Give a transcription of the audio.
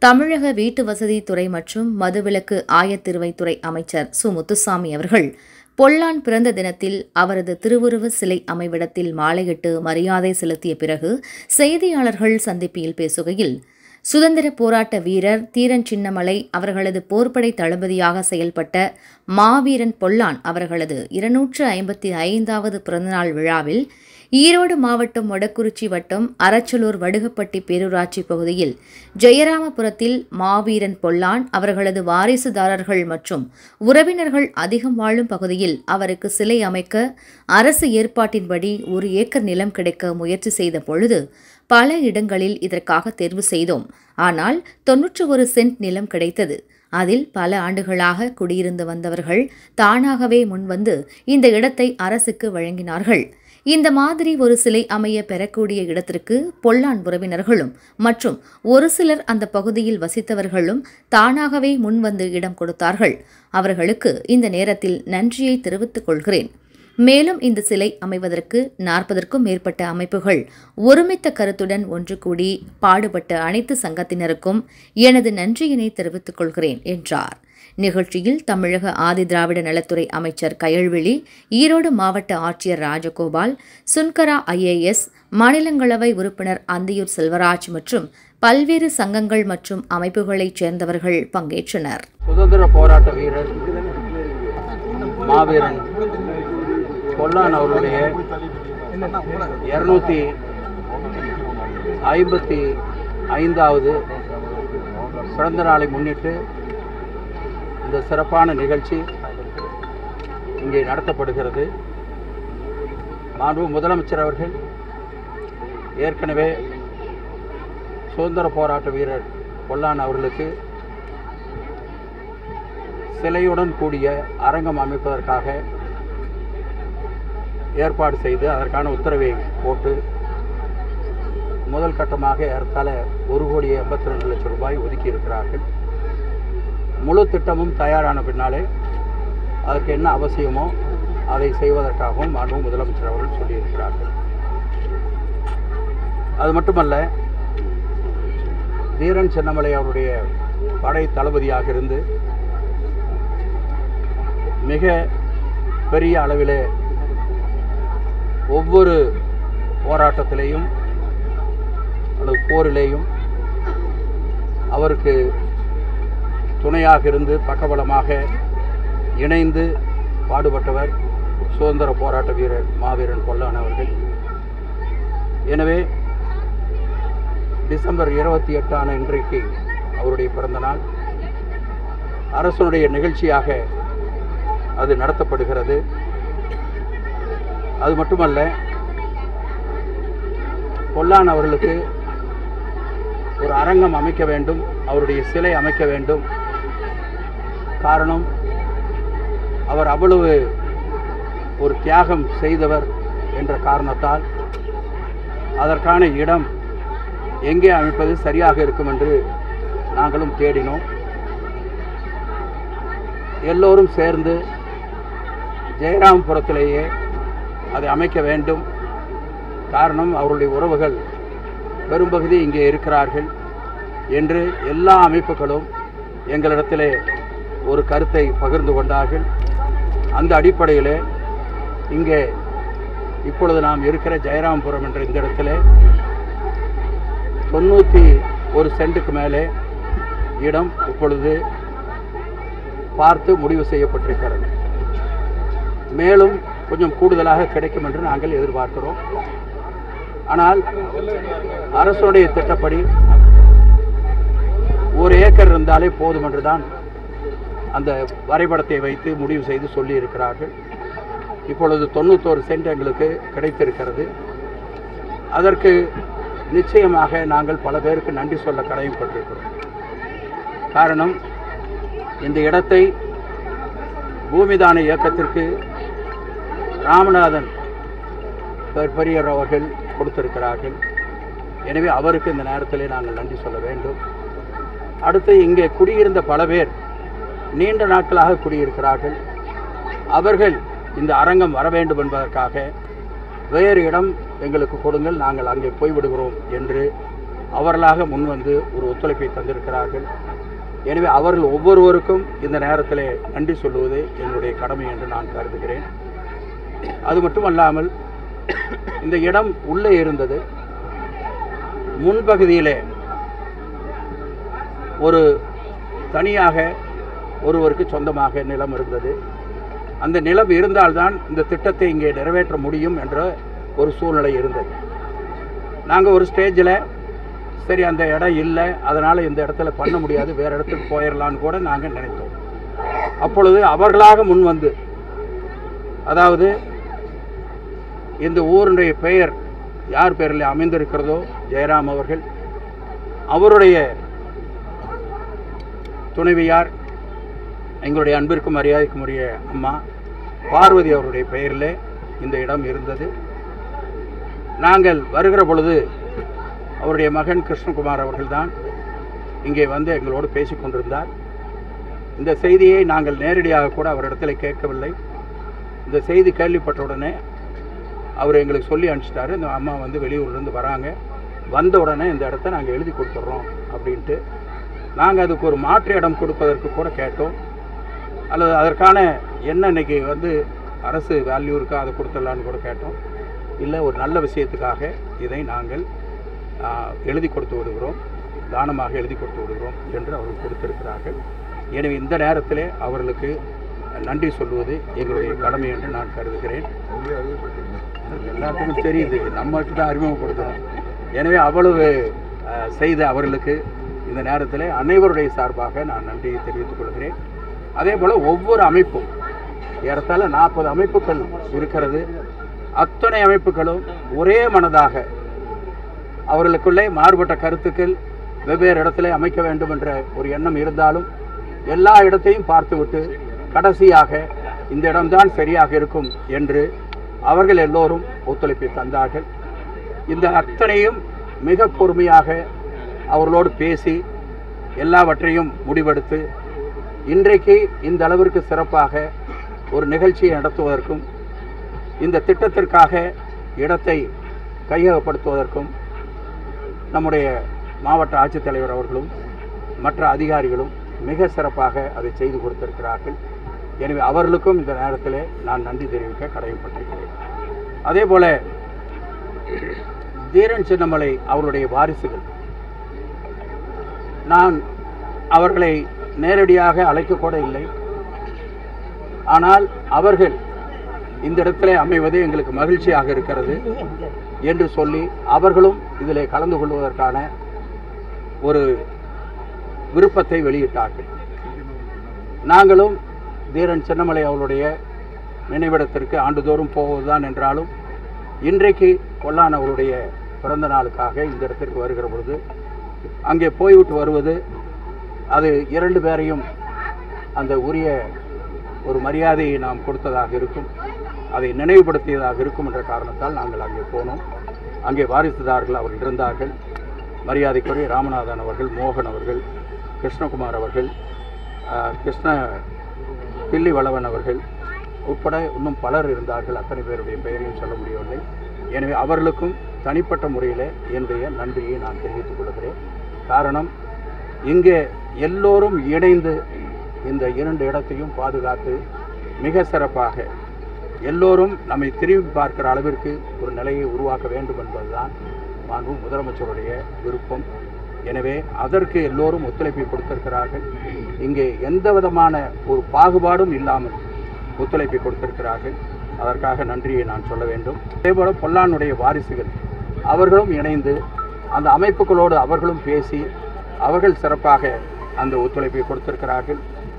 தமிழக வீட்டு வசதி துறை மற்றும் மதுவிலக்கு ஆயத்திருவைத்துறை அமைச்சர் சு. முத்துசாமி அவர்கள் பொல்லான் பிறந்த தினத்தில் அவரது திருவுருவ சிலை அமைவிடத்தில் மாலையிட்டு மரியாதை செலுத்திய பிறகு செய்தியாளர்கள் சந்திப்பில் பேசுகையில், சுதந்திர போராட்ட வீரர் தீரன் சின்னமலை அவர்களது போர்ப்படை தளபதியாக செயல்பட்ட மாவீரன் பொல்லான் அவர்களது 255வது பிறந்தநாள் விழாவில் ஈரோடு மாவட்டம் மொடக்குறிச்சி வட்டம் அரச்சலூர் வடுகப்பட்டி பேரூராட்சி பகுதியில் ஜெயராமபுரத்தில் மாவீரன் பொல்லான் அவர்களது வாரிசுதாரர்கள் மற்றும் உறவினர்கள் அதிகம் வாழும் பகுதியில் அவருக்கு சிலை அமைக்க அரசு ஏற்பாட்டின்படி 1 ஏக்கர் நிலம் கிடைக்க முயற்சி செய்த பொழுது பல இடங்களில் இதற்காக தேர்வு செய்தோம். ஆனால் 91 சென்ட் நிலம் கிடைத்தது. அதில் பல ஆண்டுகளாக குடியிருந்து வந்தவர்கள் தானாகவே முன்வந்து இந்த இடத்தை அரசுக்கு வழங்கினார்கள். இந்த மாதிரி ஒரு சிலை அமைய பெறக்கூடிய இடத்திற்கு பொல்லான் உறவினர்களும் மற்றும் ஒரு சிலர் அந்த பகுதியில் வசித்தவர்களும் தானாகவே முன்வந்து இடம் கொடுத்தார்கள். அவர்களுக்கு இந்த நேரத்தில் நன்றியை தெரிவித்துக் கொள்கிறேன். மேலும் இந்த சிலை அமைவதற்கு 40க்கும் மேற்பட்ட அமைப்புகள் ஒருமித்த கருத்துடன் ஒன்று கூடி பாடுபட்ட அனைத்து சங்கத்தினருக்கும் எனது நன்றியினை தெரிவித்துக் கொள்கிறேன் என்றார். நிகழ்ச்சியில் தமிழக ஆதிதிராவிட நலத்துறை அமைச்சர் கயல்விழி, ஈரோடு மாவட்ட ஆட்சியர் ராஜகோபால், சுன்கரா IAS, மாநிலங்களவை உறுப்பினர் அந்தியூர் செல்வராஜ் மற்றும் பல்வேறு சங்கங்கள் மற்றும் அமைப்புகளைச் சேர்ந்தவர்கள் பங்கேற்றனர். சுதந்திர போராட்ட வீரர் மாவீரன் பொல்லான் அவருடைய 255வது பிறந்த நாளை முன்னிட்டு இந்த சிறப்பான நிகழ்ச்சி இங்கே நடத்தப்படுகிறது. மாண்பு முதலமைச்சர் அவர்கள் ஏற்கனவே சுதந்திர போராட்ட வீரர் பொல்லான் அவர்களுக்கு சிலையுடன் கூடிய அரங்கம் அமைப்பதற்காக ஏற்பாடு செய்து அதற்கான உத்தரவை போட்டு முதல் கட்டமாக ஏறத்தாழ 1,82,00,000 ரூபாய் ஒதுக்கி இருக்கிறார்கள். முழு திட்டமும் தயாரான பின்னாலே அதற்கு என்ன அவசியமோ அதை செய்வதற்காகவும் மாண்பு முதலமைச்சர் அவர்கள் சொல்லியிருக்கிறார்கள். அது மட்டுமல்ல, தீரன் சின்னமலை அவருடைய படை தளபதியாக இருந்து மிக பெரிய அளவிலே ஒவ்வொரு போராட்டத்திலேயும் அல்லது போரிலேயும் அவருக்கு துணையாக இருந்து பக்கபலமாக இணைந்து பாடுபட்டவர் சுதந்திர போராட்ட வீரர் மாவீரன் பொல்லான் அவர்கள். எனவே டிசம்பர் 28 இன்றைக்கு அவருடைய பிறந்த நாள் அரசுடைய நிகழ்ச்சியாக அது நடத்தப்படுகிறது. அது மட்டுமல்ல, பொல்லான் அவர்களுக்கு ஒரு அரங்கம் அமைக்க வேண்டும், அவருடைய சிலை அமைக்க வேண்டும். காரணம், அவர் அவ்வளவு ஒரு தியாகம் செய்தவர் என்ற காரணத்தால் அதற்கான இடம் எங்கே அமைப்பது சரியாக இருக்கும் என்று நாங்களும் தேடினோம். எல்லோரும் சேர்ந்து ஜெயராமபுரத்திலேயே அதை அமைக்க வேண்டும். காரணம், அவருடைய உறவுகள் பெரும்பகுதி இங்கே இருக்கிறார்கள் என்று எல்லா அமைப்புகளும் எங்களிடத்திலே ஒரு கருத்தை பகிர்ந்து கொண்டார்கள். அந்த அடிப்படையில் இங்கே இப்பொழுது நாம் இருக்கிற ஜெயராமபுரம் என்ற இந்த இடத்திலே 91 சென்ட்டுக்கு மேலே இடம் இப்பொழுது பார்த்து முடிவு செய்யப்பட்டிருக்கிறது. மேலும் கொஞ்சம் கூடுதலாக கிடைக்கும் என்று நாங்கள் எதிர்பார்க்கிறோம். ஆனால் அரசுடைய திட்டப்படி 1 ஏக்கர் இருந்தாலே போதும் என்றுதான் அந்த வரைபடத்தை வைத்து முடிவு செய்து சொல்லி இருக்கிறார்கள். இப்பொழுது 91 சென்ட் எங்களுக்கு கிடைத்திருக்கிறது. அதற்கு நிச்சயமாக நாங்கள் பல பேருக்கு நன்றி சொல்ல கடமைப்பட்டிருக்கிறோம். காரணம், இந்த இடத்தை பூமிதான இயக்கத்திற்கு ராமநாதன் பெரியர் அவர்கள் கொடுத்திருக்கிறார்கள். எனவே அவருக்கு இந்த நேரத்திலே நாங்கள் நன்றி சொல்ல வேண்டும். அடுத்து, இங்கே குடியிருந்த பல பேர் நீண்ட நாட்களாக குடியிருக்கிறார்கள். அவர்கள் இந்த அரங்கம் வர வேண்டும் என்பதற்காக வேறு இடம் எங்களுக்கு கொடுங்கள், நாங்கள் அங்கே போய்விடுகிறோம் என்று அவர்களாக முன்வந்து ஒரு ஒத்துழைப்பை தந்திருக்கிறார்கள். எனவே அவர்கள் ஒவ்வொருவருக்கும் இந்த நேரத்தில் நன்றி சொல்லுவது என்னுடைய கடமை என்று நான் கருதுகிறேன். அது மட்டுமல்லாமல் இந்த இடம் உள்ளே இருந்தது. முன்பகுதியிலே ஒரு தனியாக ஒருவருக்கு சொந்தமாக நிலம் இருந்தது. அந்த நிலம் இருந்தால்தான் இந்த திட்டத்தை இங்கே நிறைவேற்ற முடியும் என்ற ஒரு சூழ்நிலை இருந்தது. நாங்கள் ஒரு ஸ்டேஜில் சரி அந்த இடம் இல்லை, அதனால் இந்த இடத்துல பண்ண முடியாது, வேறு இடத்துக்கு போயிடலான்னு கூட நாங்கள் நினைத்தோம். அப்பொழுது அவர்களாக முன் வந்து, அதாவது இந்த ஊருடைய பெயர் யார் பெயரில் அமைந்திருக்கிறதோ ஜெயராம் அவர்கள், அவருடைய துணைவியார் எங்களுடைய அன்பிற்கும் மரியாதைக்கும் உரிய அம்மா பார்வதி அவருடைய பெயரில் இந்த இடம் இருந்தது. நாங்கள் வருகிற பொழுது அவருடைய மகன் கிருஷ்ணகுமார் அவர்கள்தான் இங்கே வந்து எங்களோடு பேசி கொண்டிருந்தார். இந்த செய்தியை நாங்கள் நேரடியாக கூட அவரிடத்தில் கேட்கவில்லை. இந்த செய்தி கேள்விப்பட்டவுடனே அவர் எங்களுக்கு சொல்லி அனுப்பிச்சிட்டாரு, இந்த அம்மா வந்து வெளியூர்லேருந்து வராங்க, வந்த உடனே இந்த இடத்த நாங்கள் எழுதி கொடுத்துட்றோம் அப்படின்ட்டு. நாங்கள் அதுக்கு ஒரு மாற்று இடம் கொடுப்பதற்கு கூட கேட்டோம். அல்லது அதற்கான என்ன இன்றைக்கி வந்து அரசு வேல்யூ இருக்கா அதை கொடுத்துடலான்னு கூட கேட்டோம். இல்லை, ஒரு நல்ல விஷயத்துக்காக இதை நாங்கள் எழுதி கொடுத்து விடுகிறோம், தானமாக எழுதி கொடுத்து விடுகிறோம் என்று அவர்கள் கொடுத்திருக்கிறார்கள். எனவே இந்த நேரத்தில் அவர்களுக்கு நன்றி சொல்வது எங்களுடைய கடமை என்று நான் கருதுகிறேன். எல்லாத்துக்கும் தெரியுது, நம்மளுக்கு தான் அறிமுகப்படுத்தணும். எனவே அவ்வளவு செய்த அவர்களுக்கு இந்த நேரத்தில் அனைவருடைய சார்பாக நான் நன்றியை தெரிவித்துக் கொள்கிறேன். அதே போல் ஒவ்வொரு அமைப்பும் ஏறத்தாழ 40 அமைப்புகள் இருக்கிறது. அத்தனை அமைப்புகளும் ஒரே மனதாக அவர்களுக்குள்ளே மாறுபட்ட கருத்துக்கள் வெவ்வேறு இடத்துல அமைக்க வேண்டும் என்ற ஒரு எண்ணம் இருந்தாலும் எல்லா இடத்தையும் பார்த்துவிட்டு கடைசியாக இந்த இடம்தான் சரியாக இருக்கும் என்று அவர்கள் எல்லோரும் ஒத்துழைப்பை தந்தார்கள். இந்த அத்தனையும் மிக பொறுமையாக அவர்களோடு பேசி எல்லாவற்றையும் முடிவெடுத்து இன்றைக்கு இந்த அளவிற்கு சிறப்பாக ஒரு நிகழ்ச்சியை நடத்துவதற்கும் இந்த திட்டத்திற்காக இடத்தை கையகப்படுத்துவதற்கும் நம்முடைய மாவட்ட ஆட்சித்தலைவர் அவர்களும் மற்ற அதிகாரிகளும் மிக சிறப்பாக அதை செய்து கொடுத்திருக்கிறார்கள். எனவே அவர்களுக்கும் இந்த நேரத்தில் நான் நன்றி தெரிவிக்க கடமைப்பட்டிருக்கிறேன். அதே போல தீரன் சின்னமலை அவருடைய வாரிசுகள், நான் அவர்களை நேரடியாக அழைக்கக்கூட இல்லை. ஆனால் அவர்கள் இந்த இடத்துல அமைவது எங்களுக்கு மகிழ்ச்சியாக இருக்கிறது என்று சொல்லி அவர்களும் இதில் கலந்து கொள்வதற்கான ஒரு விருப்பத்தை வெளியிட்டார்கள். நாங்களும் தீரன் சின்னமலை அவருடைய நினைவிடத்திற்கு ஆண்டுதோறும் போவதுதான் என்றாலும் இன்றைக்கு பொல்லான் அவருடைய பிறந்த நாளுக்காக இந்த இடத்திற்கு வருகிற பொழுது அங்கே போய்விட்டு வருவது அது 2 பேரையும் அந்த உரிய ஒரு மரியாதையை நாம் கொடுத்ததாக இருக்கும், அதை நினைவுபடுத்தியதாக இருக்கும் என்ற காரணத்தால் நாங்கள் அங்கே போனோம். அங்கே வாரிசுதார்கள் அவர்கள் இருந்தார்கள். மரியாதைக்குரிய ராமநாதன் அவர்கள், மோகன் அவர்கள், கிருஷ்ணகுமார் அவர்கள், பில்லி வளவன் அவர்கள் உட்பட இன்னும் பலர் இருந்தார்கள். அத்தனை பேருடைய பெயரையும் சொல்ல முடியவில்லை. எனவே அவர்களுக்கும் தனிப்பட்ட முறையில் என்னுடைய நன்றியை நான் தெரிவித்துக் கொள்கிறேன். காரணம், இங்கே எல்லோரும் இணைந்து இந்த 2 இடத்தையும் பாதுகாத்து மிக சிறப்பாக எல்லோரும் நம்மை திரும்பி பார்க்கிற அளவிற்கு ஒரு நிலையை உருவாக்க வேண்டும் என்பதுதான் மாண்பு முதலமைச்சருடைய விருப்பம். எனவே அதற்கு எல்லோரும் ஒத்துழைப்பை கொடுத்திருக்கிறார்கள். இங்கே எந்த விதமான ஒரு பாகுபாடும் இல்லாமல் ஒத்துழைப்பை கொடுத்திருக்கிறார்கள். அதற்காக நன்றியை நான் சொல்ல வேண்டும். அதேபோல் பொல்லானுடைய வாரிசுகள் அவர்களும் இணைந்து அந்த அமைப்புகளோடு அவர்களும் பேசி அவர்கள் சிறப்பாக அந்த ஒத்துழைப்பை கொடுத்திருக்கிறார்கள்.